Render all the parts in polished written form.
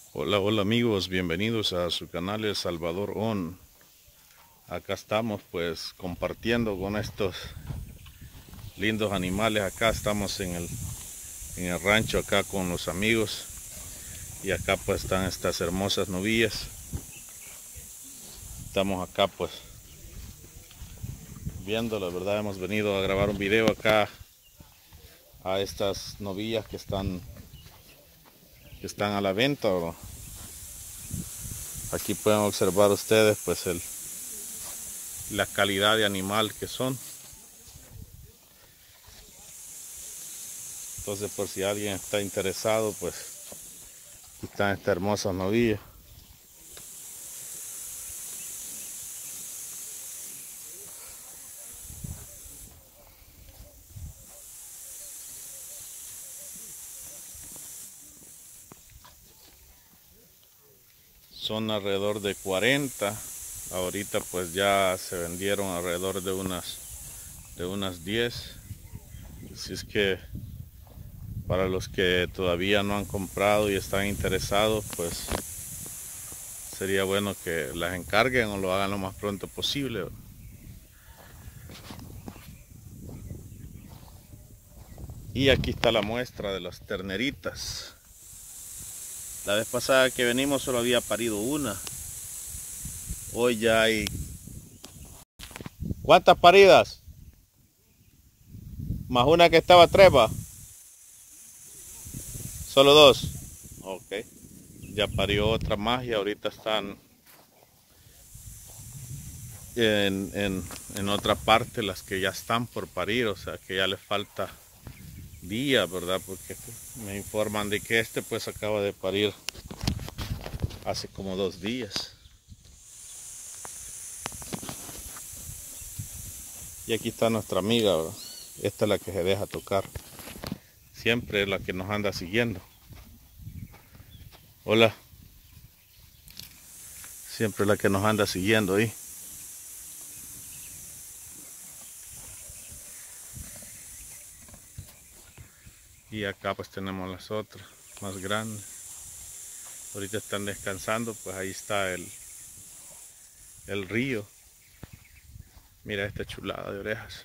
Hola, hola amigos, bienvenidos a su canal El Salvador On. Acá estamos pues compartiendo con estos lindos animales. Acá estamos en el rancho acá con los amigos. Y acá pues están estas hermosas novillas. Estamos acá pues viendo, la verdad hemos venido a grabar un video acá a estas novillas que están a la venta, ¿verdad? Aquí pueden observar ustedes pues la calidad de animal que son. Entonces por si alguien está interesado, pues aquí están estas hermosas novillas. Son alrededor de 40. Ahorita pues ya se vendieron alrededor de unas 10. Así es que para los que todavía no han comprado y están interesados, pues sería bueno que las encarguen o lo hagan lo más pronto posible. Y aquí está la muestra de las terneritas. La vez pasada que venimos solo había parido una. Hoy ya hay... ¿Cuántas paridas? Más una que estaba trepa. Solo dos. Ok. Ya parió otra más y ahorita están en otra parte las que ya están por parir, o sea que ya les falta días, ¿verdad? Porque me informan de que este pues acaba de parir hace como 2 días. Y aquí está nuestra amiga, ¿verdad? Esta es la que se deja tocar. Siempre es la que nos anda siguiendo. Hola. Siempre es la que nos anda siguiendo ahí. Y acá pues tenemos las otras, más grandes. Ahorita están descansando, pues ahí está el río. Mira esta chulada de orejas.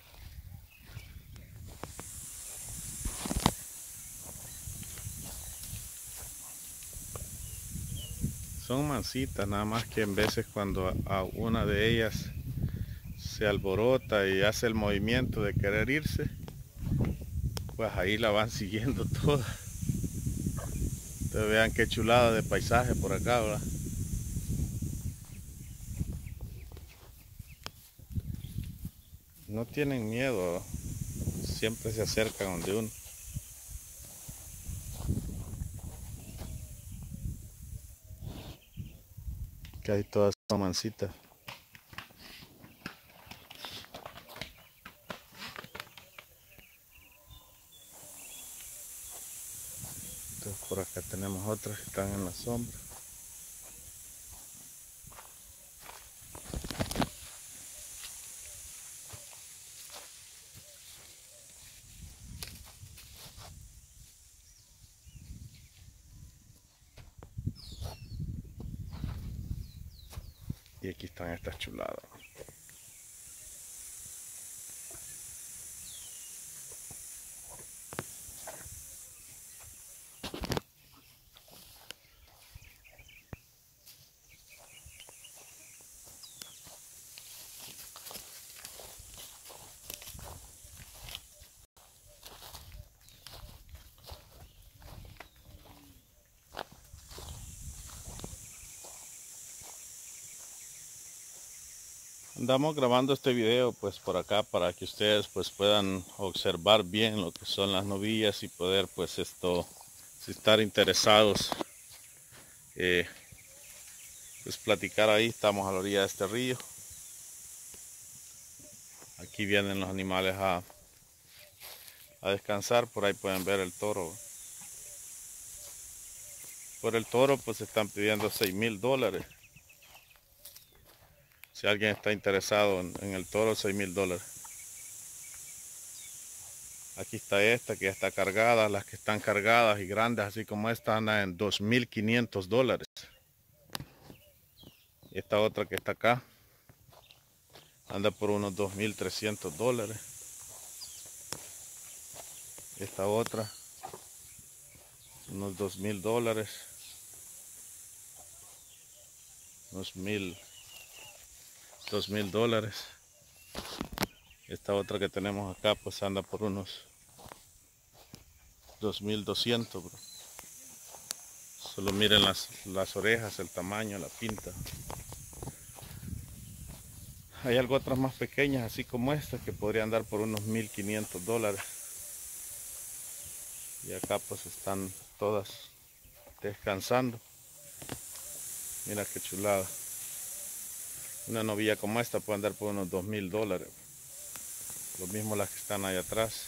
Son mansitas, nada más que en veces cuando a una de ellas se alborota y hace el movimiento de querer irse, pues ahí la van siguiendo todas. Ustedes vean qué chulada de paisaje por acá, ¿verdad? No tienen miedo, siempre se acercan donde uno. Que hay todas son mansitas. Entonces por acá tenemos otras que están en la sombra. Y aquí están estas chuladas. Andamos grabando este video pues por acá para que ustedes pues puedan observar bien lo que son las novillas y poder pues si estar interesados, eh, pues platicar ahí. Estamos a la orilla de este río. Aquí vienen los animales a descansar. Por ahí pueden ver el toro. Por el toro pues están pidiendo $6,000. Si alguien está interesado en el toro, $6,000. Aquí está esta que ya está cargada. Las que están cargadas y grandes, así como esta, andan en $2,500. Esta otra que está acá anda por unos $2,300. Esta otra, unos $2,000. Unos $2,000. Esta otra que tenemos acá pues anda por unos 2,200, bro. Solo miren las orejas, el tamaño, la pinta. Hay algo otras más pequeñas, así como esta, que podrían dar por unos $1,500. Y acá pues están todas descansando. Mira qué chulada. Una novilla como esta puede andar por unos $2,000. Lo mismo las que están ahí atrás.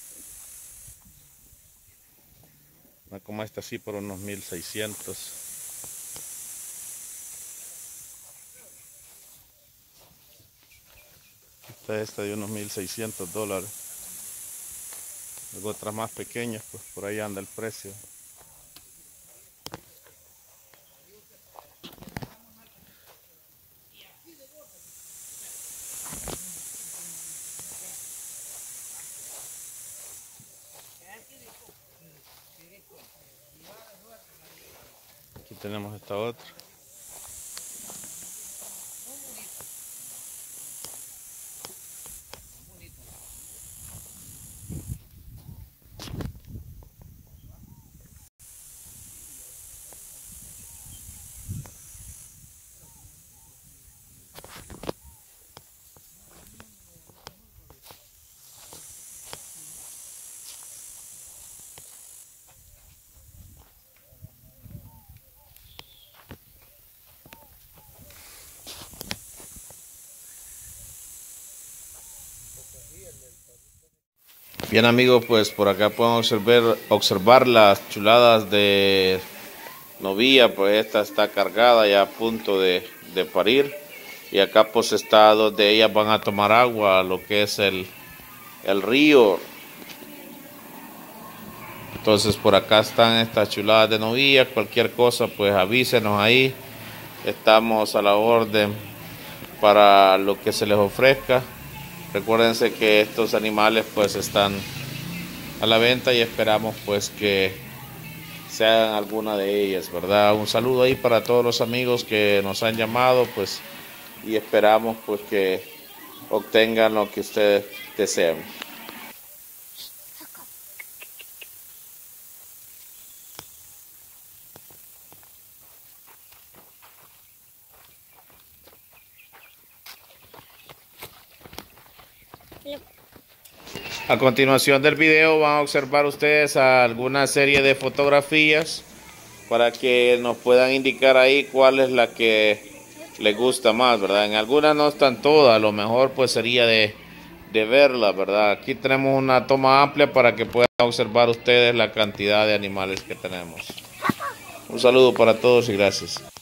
Una como esta así por unos 1,600. Esta de unos $1,600. Luego otras más pequeñas, pues por ahí anda el precio. Aquí tenemos esta otra. Bien amigos, pues por acá pueden observar las chuladas de novilla. Pues esta está cargada ya a punto de parir. Y acá pues está donde ellas van a tomar agua, lo que es el río. Entonces por acá están estas chuladas de novilla. Cualquier cosa pues avísenos ahí. Estamos a la orden para lo que se les ofrezca. Recuérdense que estos animales pues están a la venta y esperamos pues que sean alguna de ellas, ¿verdad? Un saludo ahí para todos los amigos que nos han llamado, pues, y esperamos pues que obtengan lo que ustedes deseen. A continuación del video van a observar ustedes alguna serie de fotografías para que nos puedan indicar ahí cuál es la que les gusta más, ¿verdad? En algunas no están todas, lo mejor pues sería de verlas, ¿verdad? Aquí tenemos una toma amplia para que puedan observar ustedes la cantidad de animales que tenemos. Un saludo para todos y gracias.